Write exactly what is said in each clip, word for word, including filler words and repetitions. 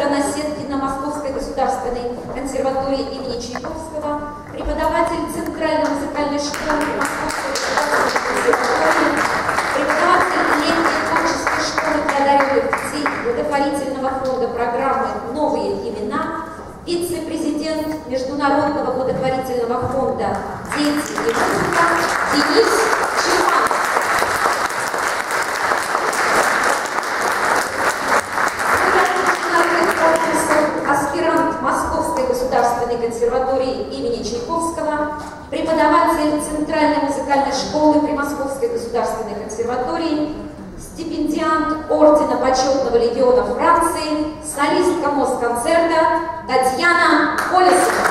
композитора на сетке на Московской государственной консерватории имени Чайковского, преподаватель Центральной музыкальной школы Московской государственной консерватории, преподаватель летней творческой школы для одаренных детей благотворительного фонда программы «Новые имена», вице-президент Международного благотворительного фонда «Дети и музыка» Денис Чиман. Аспирант Московской государственной консерватории имени Чайковского, преподаватель Центральной музыкальной школы при Московской государственной консерватории, стипендиант Ордена Почетного легиона Франции, солистка Москонцерта Татьяна Колесова.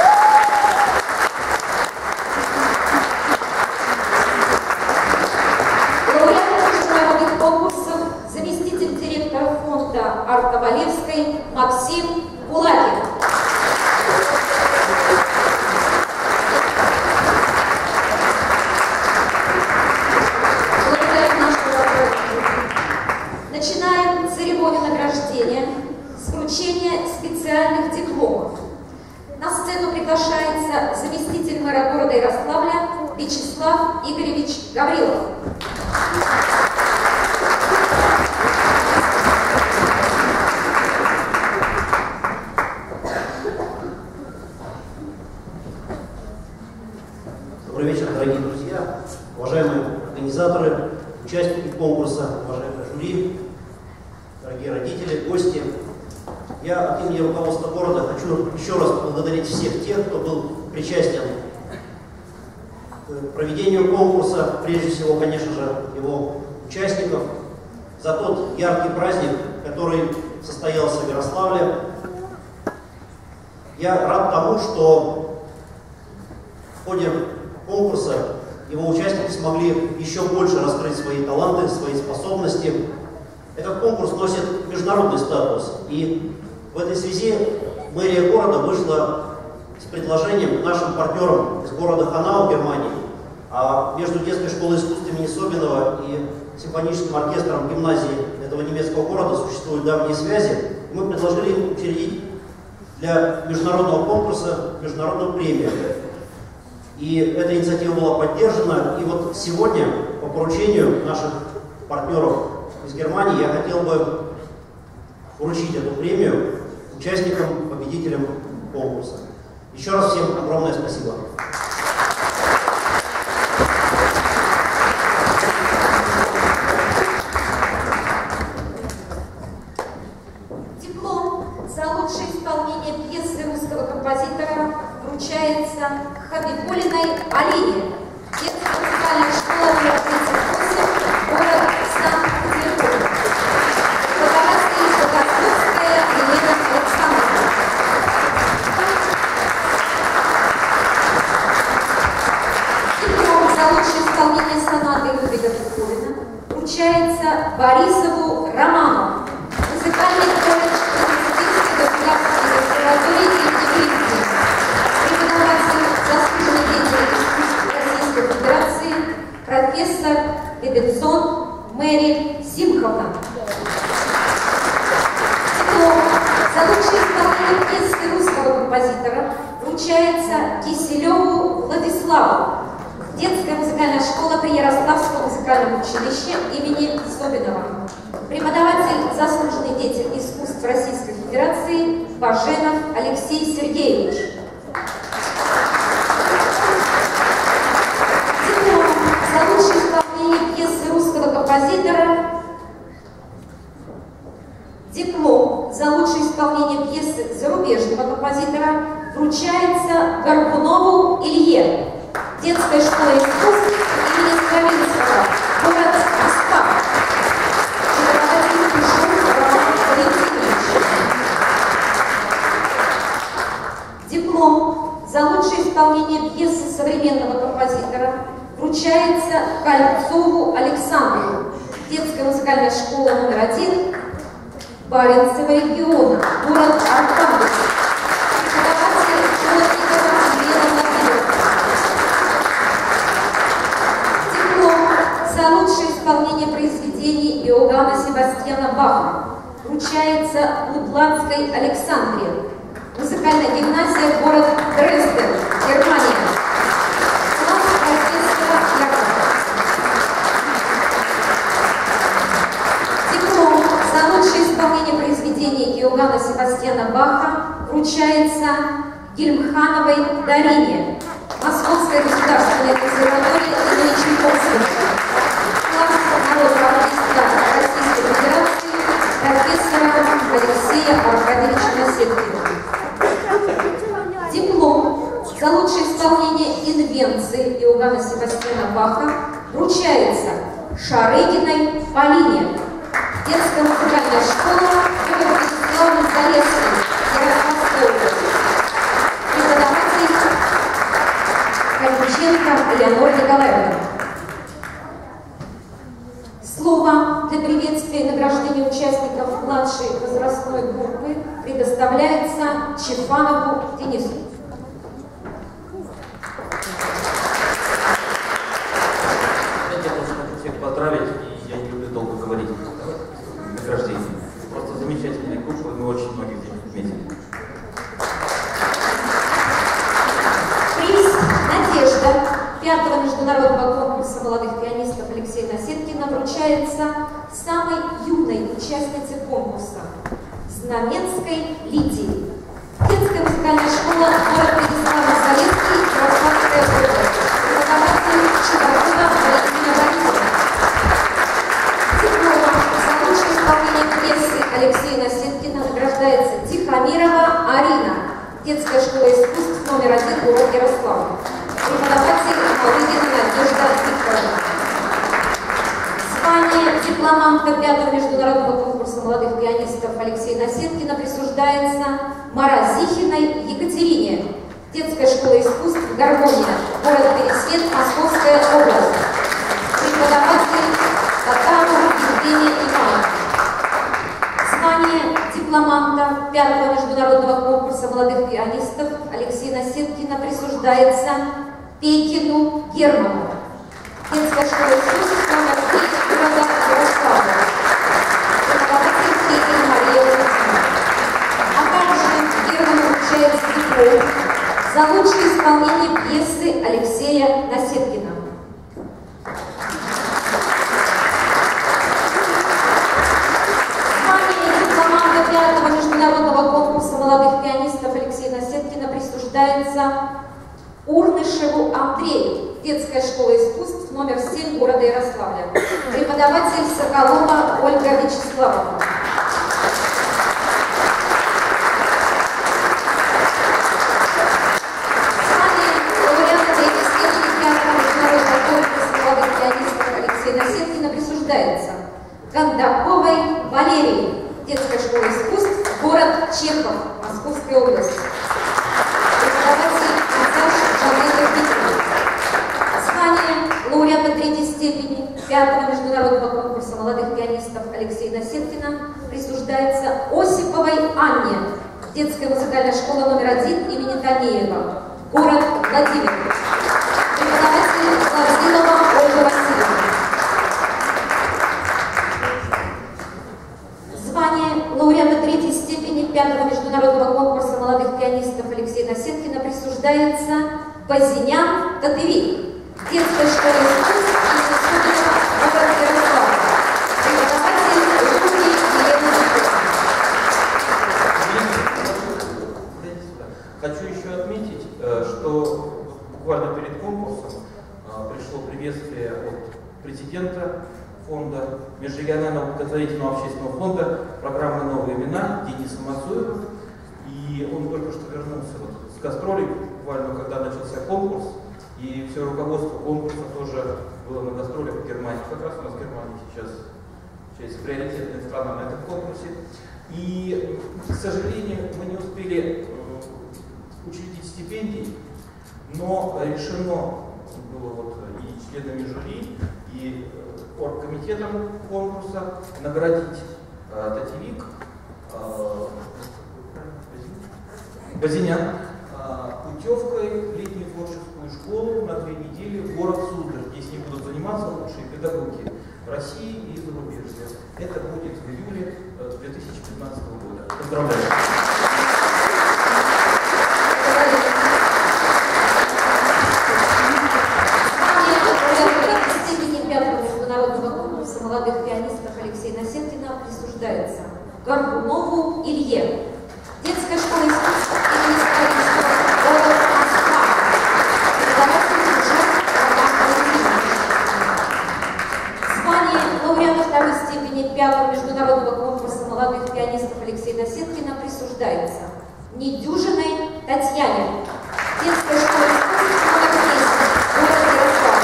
Лауреат международных конкурсов, заместитель директора фонда Арта Валевской Максим Кулагин. Начинаем церемонию награждения с вручения специальных дипломов. На сцену приглашается заместитель мэра города Ярославля Вячеслав Игоревич Гаврилов. Добрый вечер, дорогие друзья, уважаемые организаторы, участники конкурса, уважаемые жюри, дорогие родители, гости. Я от имени руководства города хочу еще раз поблагодарить всех тех, кто был причастен к проведению конкурса, прежде всего, конечно же, его участников, за тот яркий праздник, который состоялся в Ярославле. Я рад тому, что в ходе конкурса его участники смогли еще больше раскрыть свои таланты, свои способности. Этот конкурс носит международный статус, и в этой связи мэрия города вышла с предложением к нашим партнерам из города Ханау, Германии, а между детской школой искусств имени Собинова и симфоническим оркестром гимназии этого немецкого города существуют давние связи. И мы предложили им учредить для международного конкурса международную премию. И эта инициатива была поддержана. И вот сегодня, по поручению наших партнеров из Германии, я хотел бы вручить эту премию участникам, победителям конкурса. Еще раз всем огромное спасибо. Диплом за лучшее исполнение пьесы русского композитора вручается Хабибулиной Алине, детская музыкальная школа номер тридцать восемь, город Санкт-Петербург. Преподаватель Богословская Елена Александровна. Диплом за лучшее исполнение сонаты Людвига Бетховена вручается Борисову Роману, музыкальный колледж Новосибирской государственной консерватории имени Ильина. Преподаватель, заслуженный деятель искусств Российской Федерации, профессор Лебедсон Мэри Симховна. Диплом за лучшее исполнение пьесы русского композитора вручается Киселеву Владиславу, детская музыкальная школа при Ярославском музыкальном училище имени Собинова. Преподаватель, заслуженный деятель искусств Российской Федерации Баженов Алексей Сергеевич. Диплом за лучшее исполнение пьесы русского композитора. Диплом за лучшее исполнение пьесы зарубежного композитора вручается Горбунову Илье, детская школа искусств имени Стравинского, город Москва. Преподаватель Пешов Роман Валентинович. Диплом за лучшее исполнение пьесы современного композитора вручается Кольцову Александру, детская музыкальная школа номер один Баренцева региона, город Архангельск. Преподаватель Плотникова Андрея Владимировна. Диплом за лучшее исполнение произведений Иоганна Себастьяна Баха вручается Лубландской Александре. Музыкальная гимназия, город Дрезден, Германия. Класс профессора Якова. Диплом за лучшее исполнение произведений Иоганна Себастьяна Баха вручается Гильмхановой Дарине. Московская государственная консерватория имени Чайковского. Класс народного артиста Российской Федерации профессора Алексея Аркадьевича Насеткина. Диплом за лучшее исполнение инвенции Иоганна Себастьяна Баха вручается Шарыгиной Полине. Детская музыкальная школа номер Вячеслава Залесский, Ярославская область. Преподаватель Калинченко Элеонора Николаевна. Слово для приветствия и награждения участников младшей возрастной группы предоставляется Чефанову Денису. Я хочу всех поздравить, и я не люблю долго говорить о награждении. Просто замечательная группа, мы очень многих отметили. Приз «Надежда» пятого международного конкурса молодых пианистов Алексея Насеткина вручается самой юной участнице конкурса – Знаменской Лидии. Детская музыкальная школа город Владислава-Залесский, Ярославская область. Преподаватель Чудакова Валентина Борисовна. Дипломом за лучшее исполнение пьесы Алексея Насеткина награждается Тихомирова Арина. Детская школа искусств номер один, город Ярославль. Преподаватель Малыгина Надежда Викторовна. Звание дипломанта пятого международного конкурса молодых пианистов Алексея Насеткина присуждается Маразихиной Екатерине. Детская школа искусств «Гармония», город Пересвет, Московская область. Преподаватель Татару Евгения Ивановна. Звание дипломанта пятого международного конкурса молодых пианистов Алексея Насеткина присуждается Пейкину Герману. Детская школа искусств номер девять, города Ярославля. Преподаватель Пейкина Мария Владимировна. А также Герману вручается диплом за лучшее исполнение пьесы Алексея Насеткина. Пятого международного конкурса молодых пианистов Алексея Насеткина присуждается Урнышеву Андрею. Детская школа искусств номер семь, города Ярославля. Преподаватель Соколова Ольга Вячеславовна. Звание лауреата третьей степени пятого международного конкурса молодых пианистов Алексея Насеткина присуждается Кондаковой Валерии. Детская школа искусств, город Чехов, Московская область. Преподаватель Наташа Жанелия Викторовна. Звание лауреата третьей степени пятого международного конкурса молодых пианистов Алексея Насеткина присуждается Осиповой Анне. Детская музыкальная школа номер один имени Танеева, город Владимир. Преподаватель Славзилова Ольга Васильевна. Звание лауреата третьей степени пятого международного конкурса молодых пианистов Алексея Насеткина присуждается Базинян Татыви. Детская школа искусств имени Судинова, город Ярославль. Преподаватель Руки Елена Викторовна. Хочу еще отметить, что буквально перед конкурсом пришло приветствие от президента фонда, Межрегионального благотворительного общественного фонда программы «Новые имена» Дениса Мацуева. И он только что вернулся вот с гастролей, буквально когда начался конкурс. И все руководство конкурса тоже было на гастролях в Германии. Как раз у нас Германия сейчас часть приоритетная страна на этом конкурсе. И, к сожалению, мы не успели учредить стипендии, но решено было вот и членами жюри, и оргкомитетом конкурса наградить э, Татевик, э, Базинян, э, путевкой в летнюю творческую школу на две недели в город Суздаль, где с ней будут заниматься лучшие педагоги России и зарубежья. Это будет в июле две тысячи пятнадцатого года. Поздравляю! Международного конкурса молодых пианистов Алексея Насеткина присуждается Горбунову Илье. Детская школа искусств имени Сталинского города Москва. Преподаватель Джон Роман. Звание лауреата второй степени пятого международного конкурса молодых пианистов Алексея Насеткина присуждается Недюжиной Татьяне. Детская школа искусств номер десять, город Ярославль.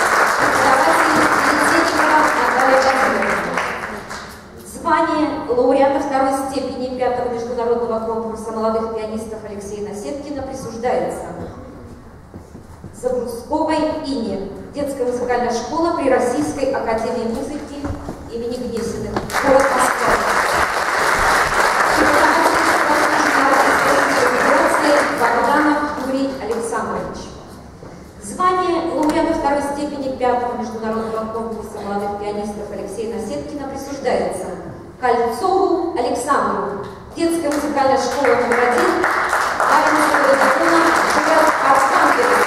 Звание лауреата второй степени пятого международного конкурса молодых пианистов Алексея Насеткина присуждается Забрусковой Ине. Детская музыкальная школа при Российской академии музыки имени Гнесиных, город Москва. Богданов Юрий Александрович. Звание лауреата второй степени пятого международного конкурса молодых пианистов Алексея Насеткина присуждается Кольцову Александру. Детская музыкальная школа номер один, Армянского района, город Архангельск.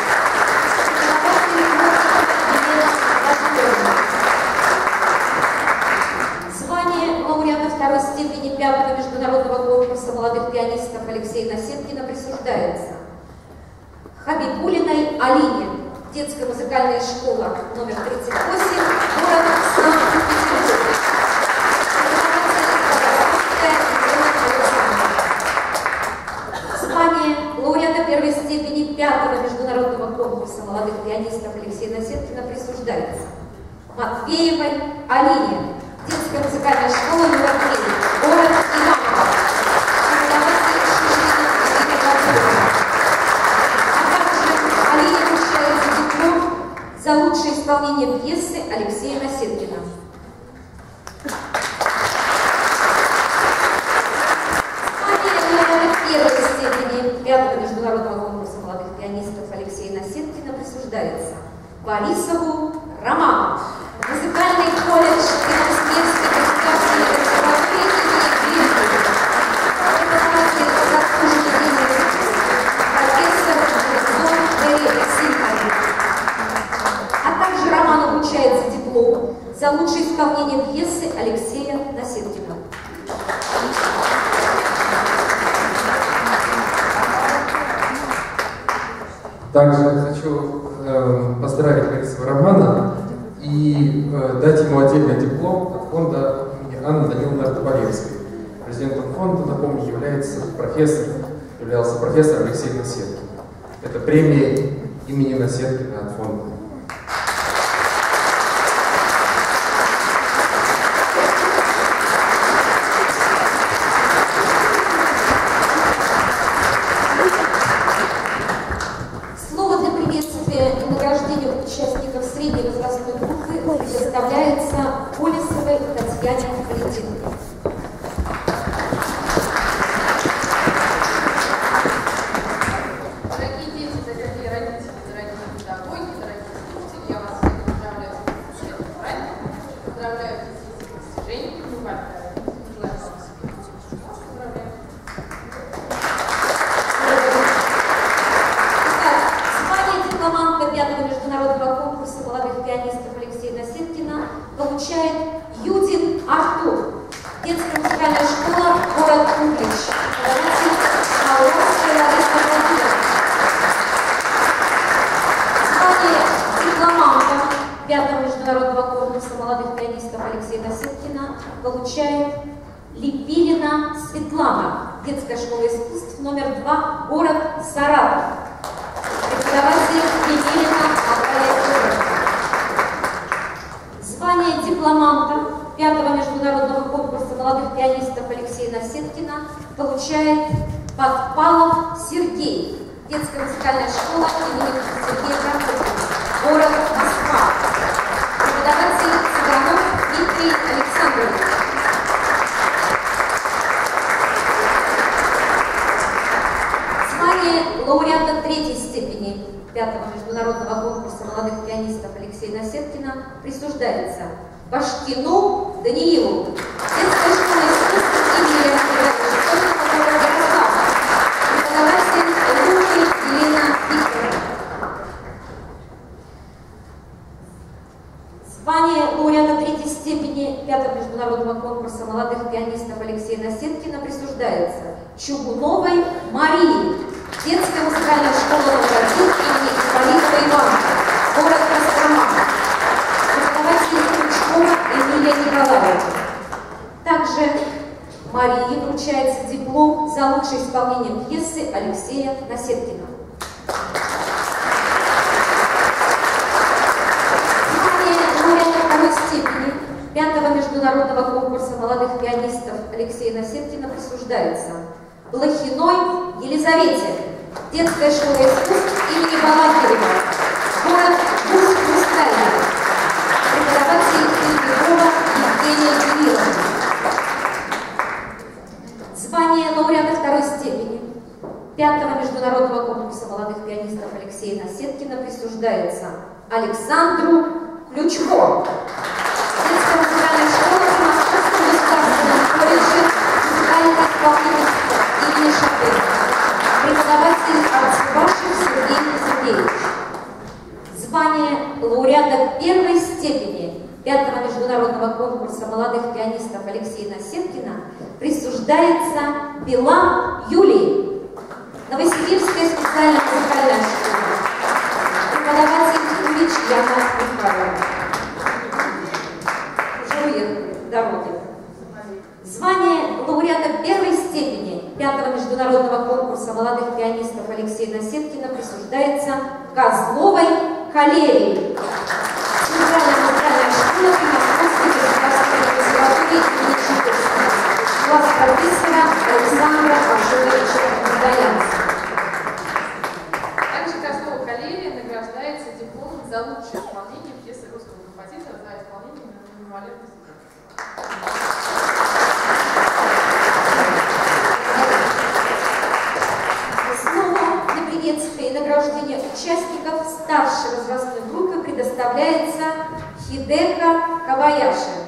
Звание лауреата второй степени пятого международного конкурса молодых пианистов Алексея Насеткина присуждается Хабибулиной Алине. Детская музыкальная школа номер тридцать восемь, город Санкт-Петербург. Звание лауреата первой степени пятого международного конкурса молодых пианистов Алексея Насеткина присуждается Матвеевой Алине. Детская музыкальная школа номер три, город Иваново. За лучшее исполнение пьесы Алексея Насеткина. Звание первой степени пятого международного конкурса молодых пианистов Алексея Насеткина присуждается Борисову Роману. Музыкальный колледж Москвской государственной консерватории имени Гринберга. Преподаватель по заслуженной профессор Джон Симпани. А также Роман обучается диплому за лучшее исполнение пьесы Алексея Насеткина. Также хочу э, поздравить Борисова Романа и э, дать ему отдельный диплом от фонда имени Анны Даниловны Артабалевской. Президентом фонда, напомню, является профессор, являлся профессор Алексей Насеткин. Это премия имени Насеткина от фонда. Слово для приветствия и награждения участников средней возрастной группы предоставляется Колесовой Татьяне Валентиновне. Дорогие дети, дорогие родители, дорогие педагоги, дорогие слушатели, я вас всех поздравляю с наступающим праздником, поздравляю с достижениями, желаю вам успехов. Поздравляю. Звание дипломанта пятого международного конкурса молодых пианистов Алексея Насеткина получает Юдин Артур. Детская музыкальная школа, город Углич. Звание дипломанта пятого международного конкурса молодых пианистов Алексея Насеткина получает Липилина Светлана. Детская школа искусств номер два, город Саратов. Преподаватель Липилина Наталья Федоровна. Звание дипломанта пятого международного конкурса молодых пианистов Алексея Насеткина получает Подпалов Сергей. Детская музыкальная школа имени Сергея Прокофьева, город Москва. Преподаватель Цыганов Дмитрий Александрович. Звание лауреата третьей степени пятого международного конкурса молодых пианистов Алексея Насеткина присуждается Башкину Даниилу. Детская школа искусств Алексея Насеткина присуждается Чугуновой Марии, детская музыкальная школа номер один имени Ипполита Иванова, город Кострома, преподаватель Крючкова Эмилия Николаевна. Также Марии вручается диплом за лучшее исполнение пьесы Алексея Насеткина. Степени пятого международного конкурса молодых пианистов Алексея Насеткина присуждается Блохиной Елизавете, детская школа искусств имени Балакирева, город Усть-Хрустальный, преподаватель Ильгирова Евгения Юрьевна. Звание лауреата второй степени пятого международного конкурса молодых пианистов Алексея Насеткина присуждается Александру Ключко, детская музыкальная школа в Московском государственном колледже музыкального исполнительства имени Шопена, преподаватель Арцебашев Сергей Сергеевич. Звание лауреата первой степени пятого международного конкурса молодых пианистов Алексея Насеткина присуждается Билан Юлии, Новосибирская специальная музыкальная школа, преподаватель Ильич Яна Михайловна. Уже уехали дороги. Звание лауреата первой степени пятого международного конкурса молодых пианистов Алексея Насеткина присуждается Козловой Калерии, центральная музыкальная школа при Московской государственной консерватории имени Чайковского, класс профессора Александра Ашотовича Мудоянца. Также Козлова Калерия награждается дипломом за лучшее исполнение пьесы русского композитора за исполнение на мимовалентной степени. Снова для приветствия и награждения участников старшей возрастной группы предоставляется Хидека Каваяши.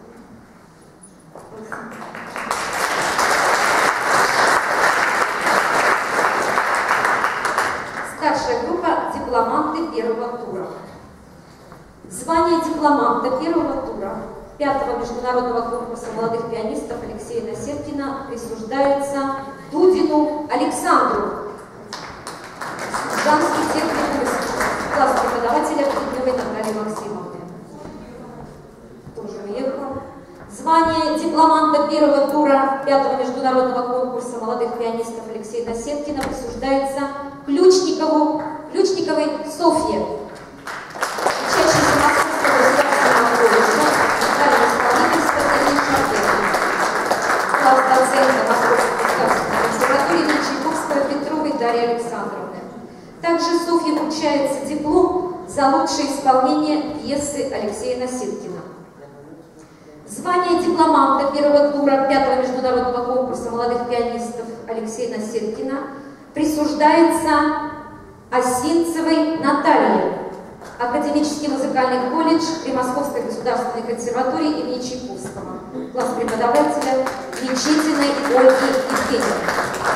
Старшая группа «Дипломанты первого тура». Звание дипломанта первого тура пятого международного конкурса молодых пианистов Алексея Насеткина присуждается Дудину Александру, Жанский техникум, класс преподавателя Кудневой Натальи Максимовны. Тоже уехал. Звание дипломанта первого тура пятого международного конкурса молодых пианистов Алексея Насеткина присуждается Ключникову, Ключниковой Софье, учащейся Московского государственного колледжа музыкального исполнительства имени Шопена, класс доцента Московской государственной консерватории имени Чайковского Петровой Дарьи Александровны. Также Софье вручается диплом за лучшее исполнение пьесы Алексея Насеткина. Звание дипломанта первого тура пятого международного конкурса молодых пианистов Алексея Насеткина присуждается Осинцевой Наталье, Академический музыкальный колледж при Московской государственной консерватории имени Чайковского, класс преподавателя Мечетиной Ольги Евгеньевны.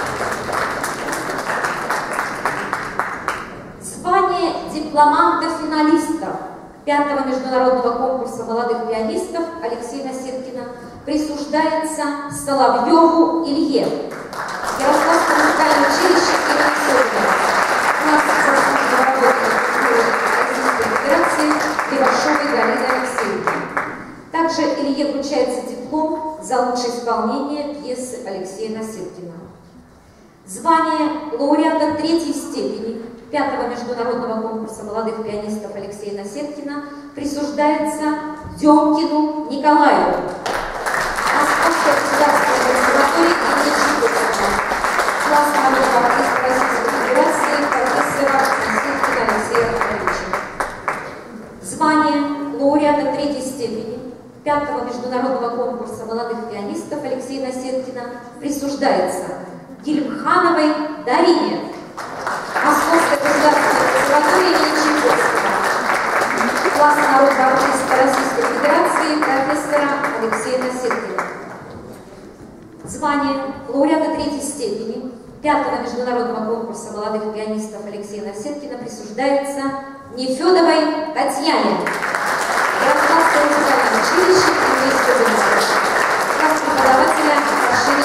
Звание дипломанта-финалиста пятого международного конкурса молодых пианистов Алексея Насеткина присуждается Соловьеву Илье, Ярославское музыкальное училище имени Соболева, класс заслуженной работы Российской Федерации Левашовой Галины Алексеевны. Также Илье вручается диплом за лучшее исполнение пьесы Алексея Насеткина. Звание лауреата третьей степени пятого международного конкурса молодых пианистов Алексея Насеткина присуждается Демкину Николаю, Московская государственная консерватория имени Чайковского, класс народного артиста Российской Федерации профессора Насеткина Алексея Андреевича. Звание лауреата третьей степени пятого международного конкурса молодых пианистов Алексея Насеткина присуждается Гильмхановой Дарине, Московская государственная консерватория имени Чайковского, класс народного артиста Российской Федерации профессора Алексея Насеткина. Звание лауреата третьей степени пятого международного конкурса молодых пианистов Алексея Насеткина присуждается Нефедовой Татьяне, Ярославское музыкальное училище имени Соболева, класс преподавателя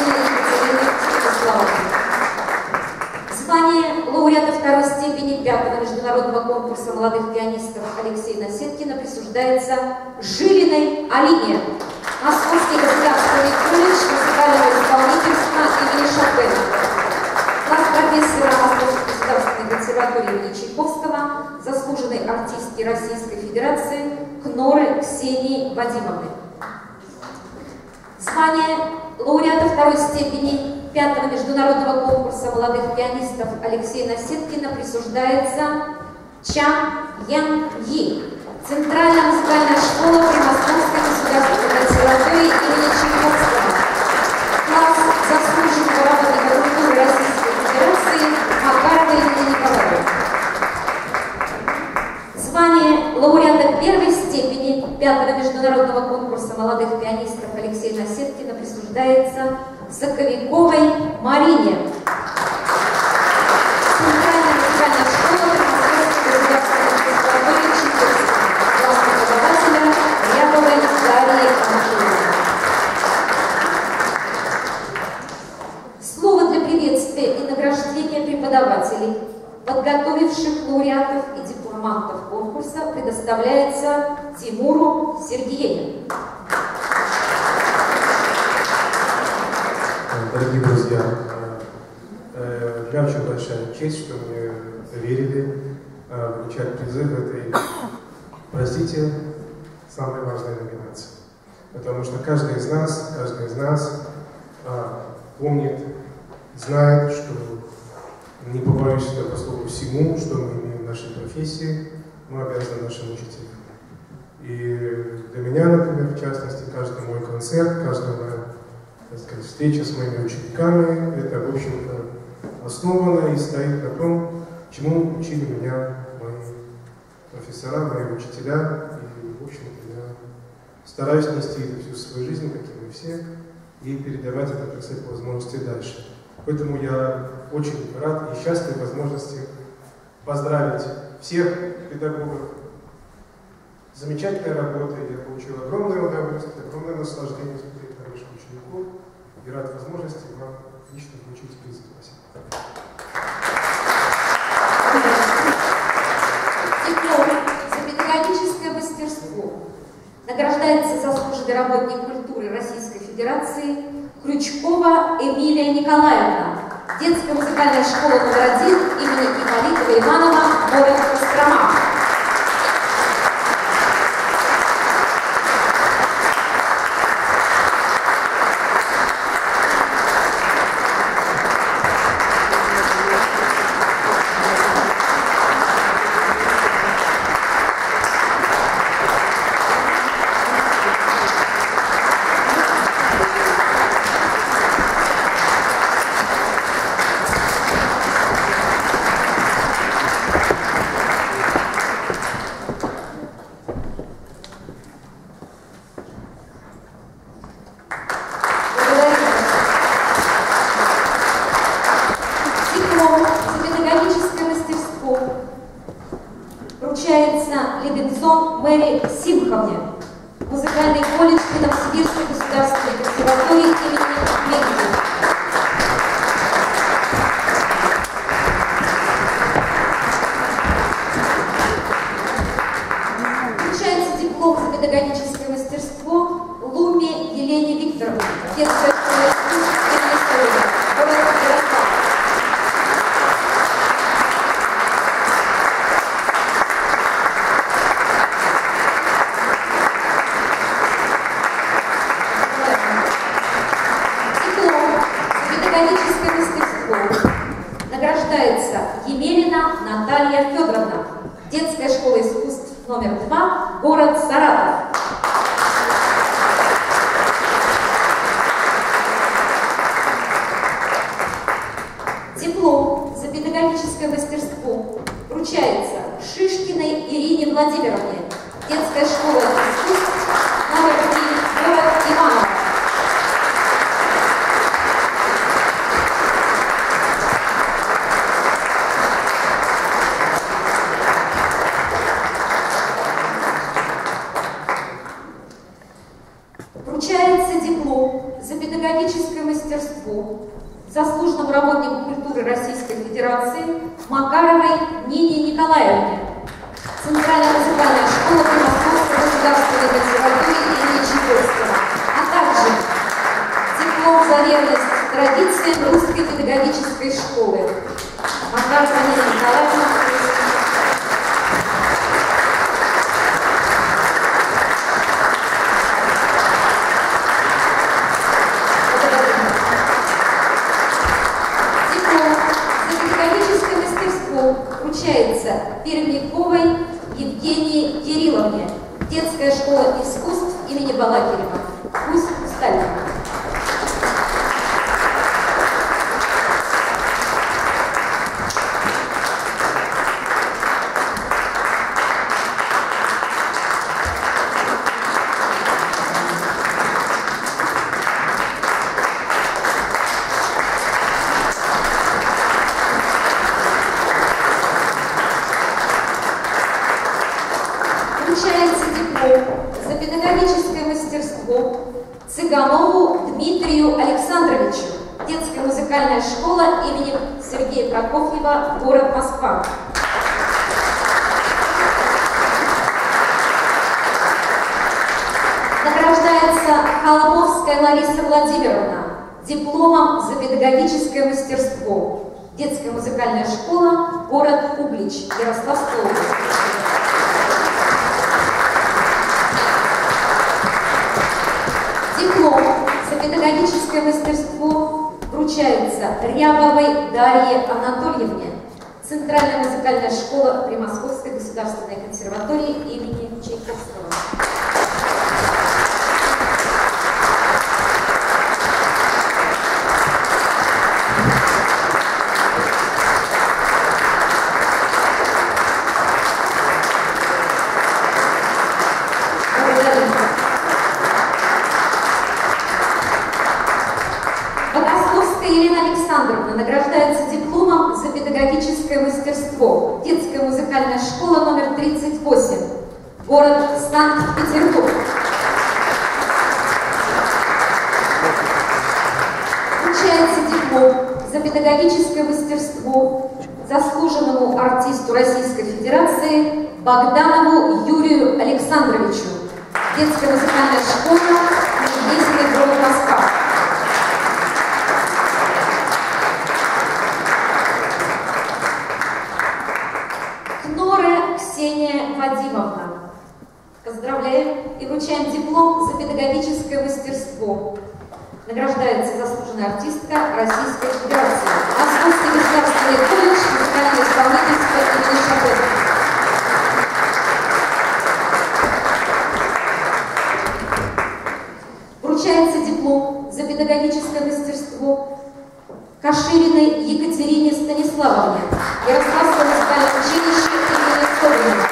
молодых пианистов Алексея Насеткина присуждается Жилиной Алине, Московский государственный колледж музыкального исполнительства имени Шопена, класс профессора Московской государственной консерватории имени Чайковского, заслуженной артистки Российской Федерации Кноры Ксении Вадимовны. Звание лауреата второй степени пятого международного конкурса молодых пианистов Алексея Насеткина присуждается Чан Ян Yi, Центральная музыкальная школа при Московской государственной консерватории имени Чайковского, класс заслуженного работника культуры Российской Федерации Макаровой Елены Николаевны. Звание лауреата первой степени пятого международного конкурса молодых пианистов Алексея Насеткина присуждается Соковиковой Марине, Центральная музыкальная школа при Московской государственной консерватории Чайковского, класс преподавателя Рябовой Дарьи Анатольевны. Слово для приветствия и награждения преподавателей, подготовивших лауреатов и дипломантов конкурса, предоставляется Тимуру Сергееву. Дорогие друзья, для меня очень большая честь, что мне доверили вручать призы в этой, простите, самой важной номинации. Потому что каждый из нас, каждый из нас помнит, знает, что, не побоюсь этого слова, всему, что мы имеем в нашей профессии, мы обязаны нашим учителям. И для меня, например, в частности, каждый мой концерт, каждая моя, так сказать, встреча с моими учениками, это, в общем-то, основано и стоит на том, чему учили меня мои профессора, мои учителя. И, в общем-то, я стараюсь нести это всю свою жизнь, как и мы все, и передавать это, так сказать, по возможности дальше. Поэтому я очень рад и счастлив возможности поздравить всех педагогов. Замечательная работа, я получил огромное удовольствие, огромное наслаждение смотреть на ваших учеников и рад возможности вам лично вручить призы. Спасибо. Диплом за педагогическое мастерство награждается заслуженный работник культуры Российской Федерации Крючкова Эмилия Николаевна, детская музыкальная школа номер один имени Ипполитова Иванова, город Кострома. Центральная музыкальная школа при Московской государственной консерватории имени Чайковского, а также диплом за верность традициям Русской педагогической школы. Макар Фанилия Николаевна. Вручается Пермяковой Евгении Кирилловне, детская школа искусств имени Балакирева. Пусть устали. Вручается диплом за педагогическое мастерство Цыганову Дмитрию Александровичу, детская музыкальная школа имени Сергея Прокофьева, город Москва. Награждается Холмовская Лариса Владимировна дипломом за педагогическое мастерство, детская музыкальная школа, город Углич, Ярославская область. Диплом за педагогическое мастерство вручается Рябовой Дарье Анатольевне, Центральная музыкальная школа при Московской государственной консерватории имени Чайковского. Елена Александровна награждается дипломом за педагогическое мастерство, детская музыкальная школа номер тридцать восемь, город Санкт-Петербург. Вручается диплом за педагогическое мастерство заслуженному артисту Российской Федерации Богданову Юрию Александровичу, детская музыкальная школа Медведевый, город Москва. Ксения Вадимовна. Поздравляем и вручаем диплом за педагогическое мастерство. Награждается заслуженная артистка Российской Федерации. Московский государственный колледж музыкального исполнительства имени Шабова. Вручается диплом за педагогическое мастерство Кашириной Екатерине Станиславовне, Ярославское музыкальное училище имени Соболева.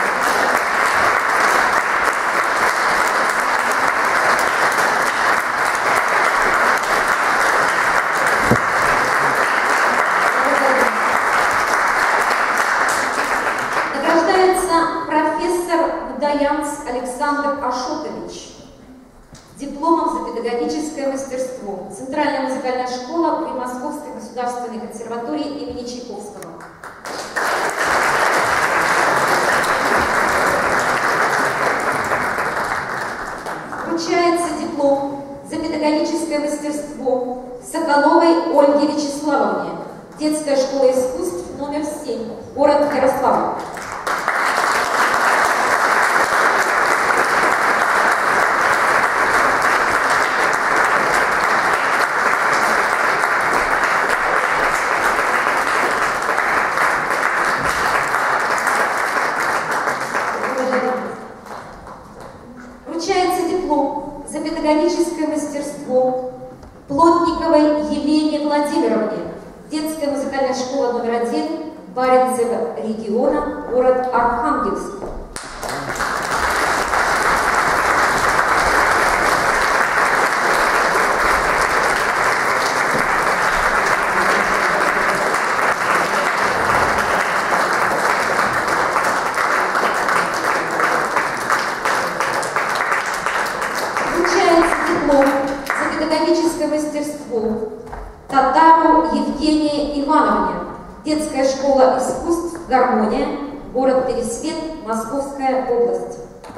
Награждается профессор Удаянц Александр Ашотович дипломом за педагогическое мастерство. Центральная музыкальная школа при Московской государственной консерватории имени Чайковского. Вручается диплом за педагогическое мастерство Соколовой Ольге Вячеславовне, детская школа искусств номер семь, город Ярославль. Вручается диплом за педагогическое мастерство Плотниковой Елене Владимировне, детская музыкальная школа номер один, Баренцева региона, город Архангельск. За педагогическое мастерство Татару Евгении Ивановне, детская школа искусств «Гармония», город Пересвет, Московская область.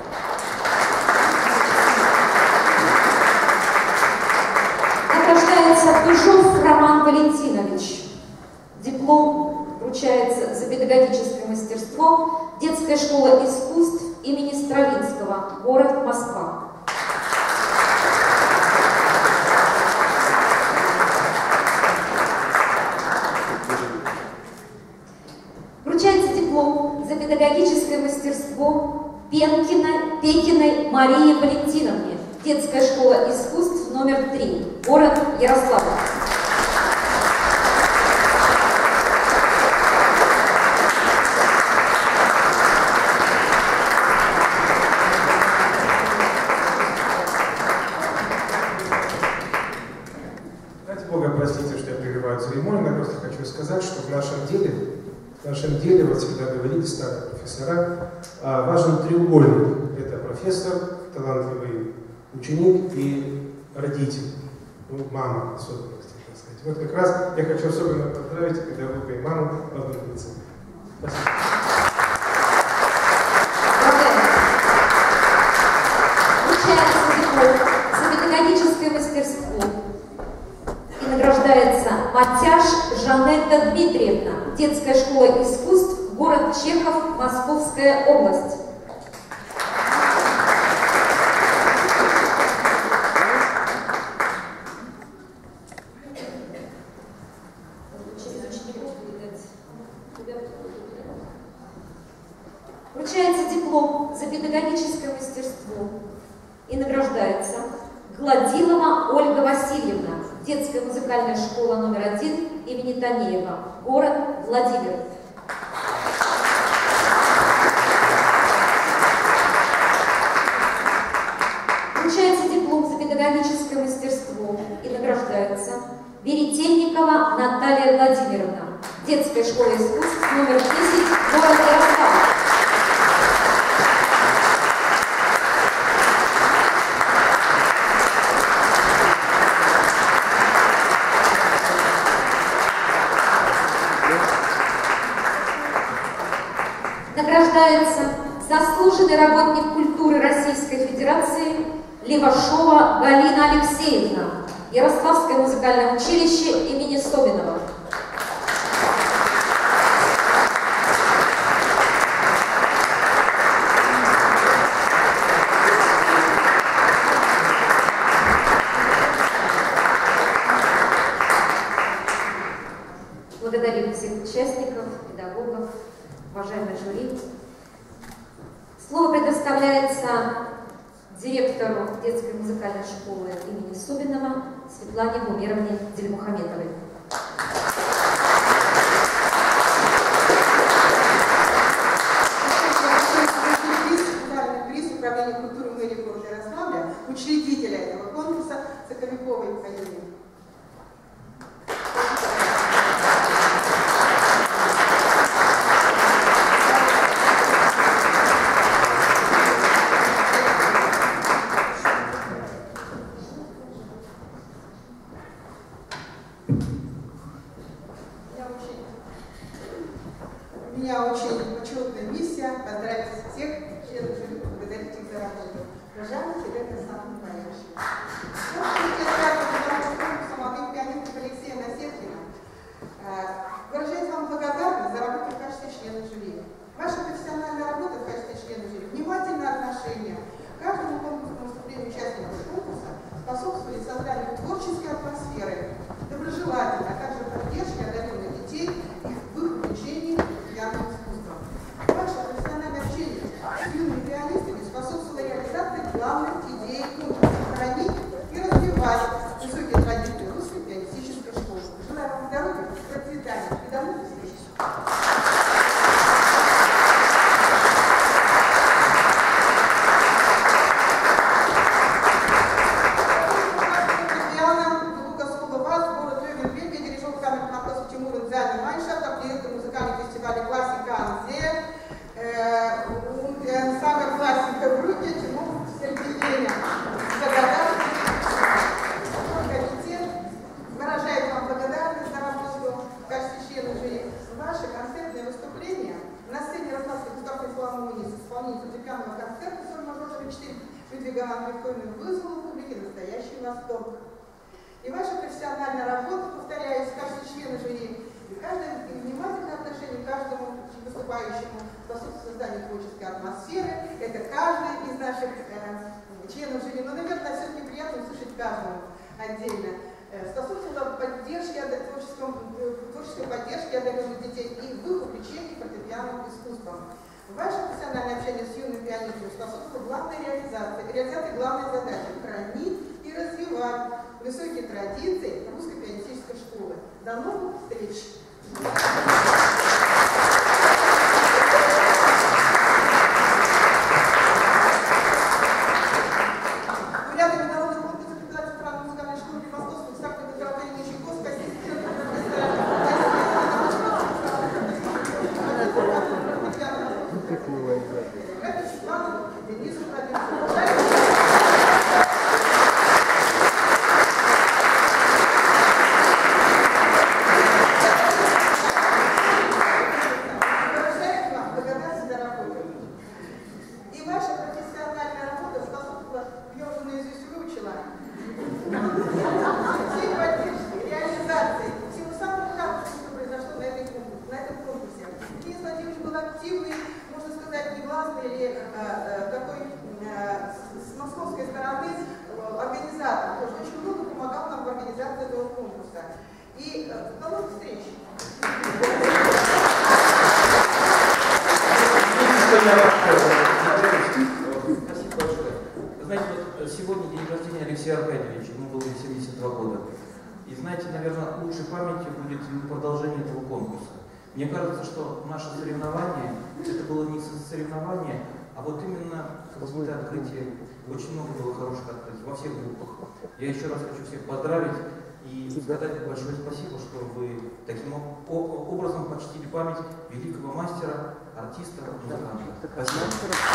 Награждается Пыжов Роман Валентинович. Диплом вручается за педагогическое мастерство. Детская школа искусств имени Стравинского, город Москва. Вручается диплом за педагогическое мастерство Пенкиной, Пекиной Марии Валентиновне. Детская школа искусств номер три, город Ярославль. Ради Бога, простите, что я прерываю церемонию, но просто хочу сказать, что в нашем деле, в нашем деле, вот всегда говорили старые профессора, важен треугольник. Это профессор, талантливый ученик и родитель, ну, мама особенно, так сказать. Вот как раз я хочу особенно поздравить педагога и маму в одном лице. Спасибо. Вручается диплом за педагогическое мастерство и награждается Матяш Жанетта Дмитриевна. Детская школа искусств, город Чехов, Московская область. Вручается диплом за педагогическое мастерство и награждается Гладилова Ольга Васильевна. Детская музыкальная школа номер один имени Танеева, город Владимир. Вручается диплом за педагогическое мастерство и награждается Веретенникова Наталья Владимировна. Детская школа искусств номер десять, город Ярославль. Награждается заслуженный работник культуры Российской Федерации Левашова Галина Алексеевна, Ярославское музыкальное училище имени Собинова. Благодарим всех участников, педагогов, уважаемый жюри. Слово предоставляется директору детской музыкальной школы имени Собинова Светлане Гумеровне Дельмухаметовой. Приз управления культуры мэрии города Ярославля, учредителя этого конкурса Соковиковой Екатерине. У меня очень почетная миссия поздравить всех членов жюри, поблагодарить их за работу. Уважаемый директор Александр Николаевич. Молодых пианистов Алексея Насеткина выражает вам благодарность за работу в качестве члена жюри. Ваша профессиональная работа в качестве члена жюри, внимательное отношение к каждому конкурсному выступлению участников конкурса способствовали созданию творческой атмосферы, доброжелательной, а также поддержке одаренных детей в их увлечении пианным искусством. Ваше профессиональное общение с юными пианистами способствовало реализации главных идей конкурса – хранить и развивать высокие традиции русской пианистической школы. Желаю вам здоровья, процветания и до новых встреч! Ваше концертное выступление на сцене Ярославской государственной филармонии Людвига ван Бетховена вызвала у публики настоящий восторг. И ваша профессиональная работа, повторяюсь, в качестве члена жюри, и каждое внимательное отношение к каждому выступающему способствует созданию творческой атмосферы. Это каждый из наших э, членов жюри, но, наверное, все-таки приятно услышать каждому отдельно. Э, способствовала поддержке, творческой поддержке одаренных детей и в их увлечении фортепианным искусством. Ваше профессиональное общение с юными пианистами способствовало главной реализации, реализации главной задачи – хранить и развивать высокие традиции русской пианистической школы. До новых встреч! Урядами народного конкурса преподавателей правной музыкальной школы при Московском государственном консерватории Чайковского Мне кажется, что наше соревнование, это было не соревнование, а вот именно какое-то открытие. Очень много было хороших открытий во всех группах. Я еще раз хочу всех поздравить и сказать большое спасибо, что вы таким образом почтили память великого мастера, артиста, музыканта. Спасибо.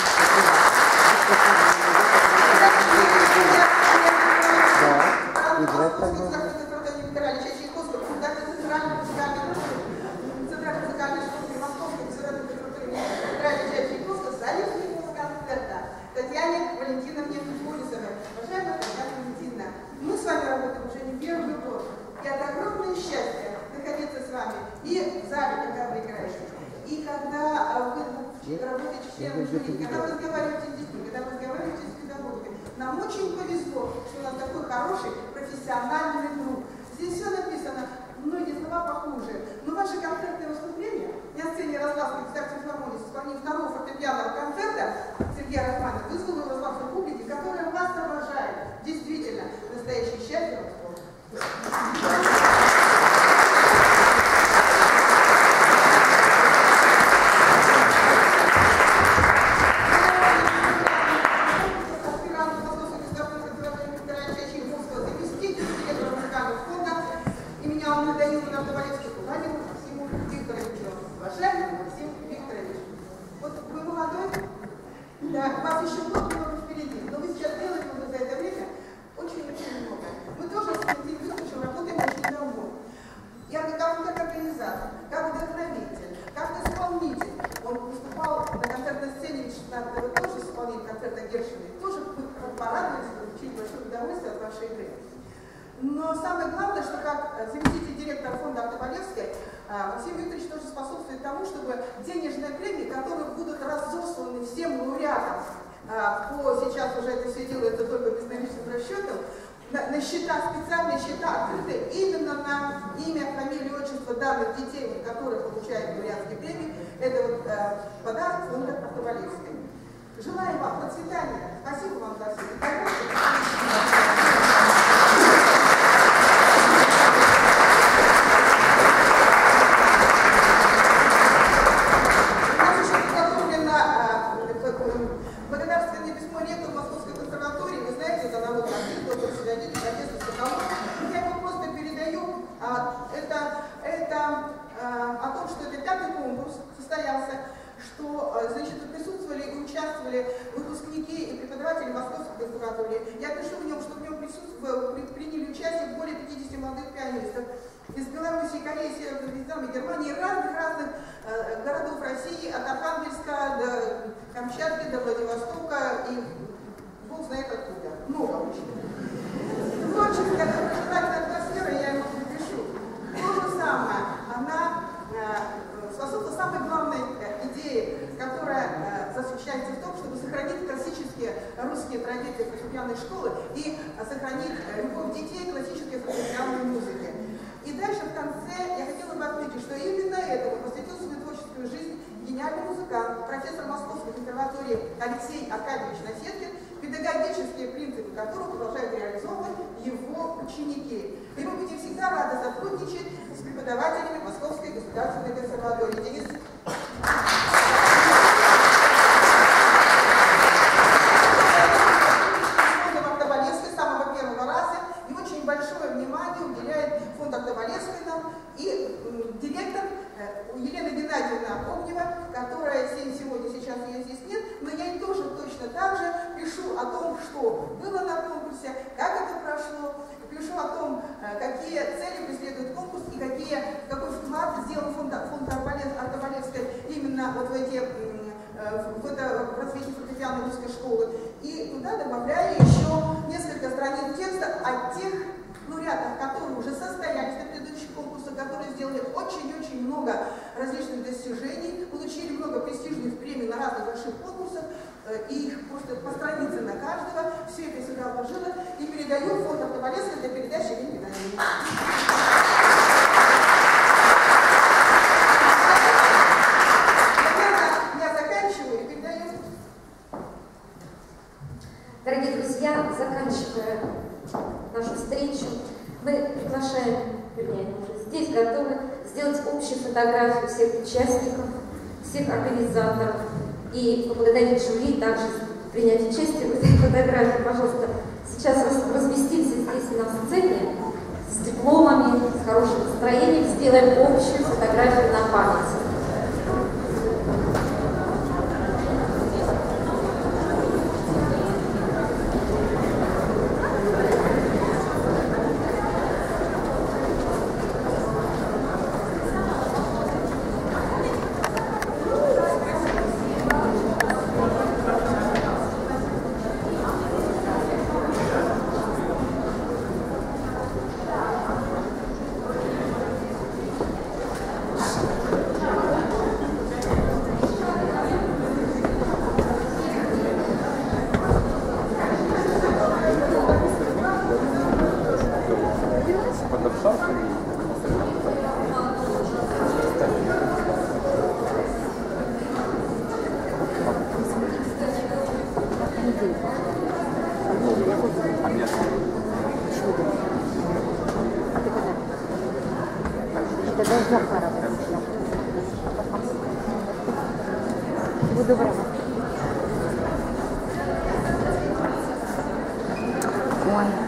Татьяне Валентиновне Улисовой. Уважаемая Татьяна Валентиновна, мы с вами работаем уже не первый год. И это огромное счастье находиться с вами и в зале, когда вы играете. И когда вы работаете членом жюри, когда вы разговариваете с детьми, когда вы разговариваете с педагогами. Нам очень повезло, что у нас такой хороший профессиональный друг. Здесь все написано, многие слова похуже. Но ваши концертные выступления, я в сцене Ярославской государственной филармонии с исполнением второго фортепианного концерта Сергея Рахмана вызвала у Ярославской публики, которая вас обожает. Действительно, настоящее счастье вам. Но самое главное, что как заместитель директора фонда Артабалевской, Максим Викторович тоже способствует тому, чтобы денежные премии, которые будут разосланы всем лауреатам, по сейчас уже это все делается только безналичным расчетом, на, на счета, специальные счета открыты именно на имя, фамилию, отчество данных детей, которые получают лауреатские премии. Это вот э, подарок фонда Артабалевской. Желаю вам процветания. Спасибо вам за все. Благодарственное письмо ректору Московской консерватории, вы знаете, это налог артиста, руководитель артиста Соколов. Я его просто передаю. А, это это а, о том, что это пятый конкурс состоялся, что значит, присутствовали и участвовали выпускники и преподаватели Московской консерватории. Я пишу в нем, что в нем присутствовали, приняли участие более пятидесяти молодых пианистов из Беларуси, Кореи, Северного Вьетнама, Германии, разных-разных э, городов России, от Архангельска до Камчатки, до Владивостока и Бог знает откуда. Много очень. Творческая, доброжелательная атмосфера, я ему припишу. То же самое, она э, способна самой главной э, идее, которая э, заключается в том, чтобы сохранить классические русские традиции фортепианной школы и э, сохранить э, любовь детей к классической фортепианной музыке. И дальше в конце я хотела бы отметить, что именно этому посвятил свою творческую жизнь гениальный музыкант, профессор Московской консерватории Алексей Аркадьевич Насеткин, педагогические принципы которого продолжают реализовывать его ученики. И мы будем всегда рады сотрудничать с преподавателями Московской государственной консерватории. Денис. Фонд Октобалевской с самого первого раза и очень большое внимание уделяет фонд Октобалевской нам и м, директор э, Елена Геннадьевна Огнева, которая сегодня сейчас ее здесь нет, но я ей тоже точно так же пишу о том, что было на конкурсе, как это прошло, пишу о том, какие цели преследует конкурс и какие, какой вклад сделал фонд, фонд Октобалевской именно вот в, эти, в это развитие фортепианной русской школы. И туда добавляю еще несколько страниц текста о тех лауреатах, которые уже состоялись на предыдущих конкурсах, которые сделали очень-очень много различных достижений, получили много престижных премий на разных больших конкурсах, и их просто по странице на каждого. Все это сюда вложила и передаю в фонд Октобалевской для передачи Елене Геннадьевне. Я заканчиваю и передаю. Дорогие друзья, заканчивая нашу встречу, мы приглашаем, вернее, уже здесь готовы сделать общую фотографию всех участников, всех организаторов и поблагодарить жюри, также принять участие в этой фотографии. Пожалуйста, сейчас разместимся здесь на сцене с дипломами, с хорошим настроением, сделаем общую фотографию на память. Ой.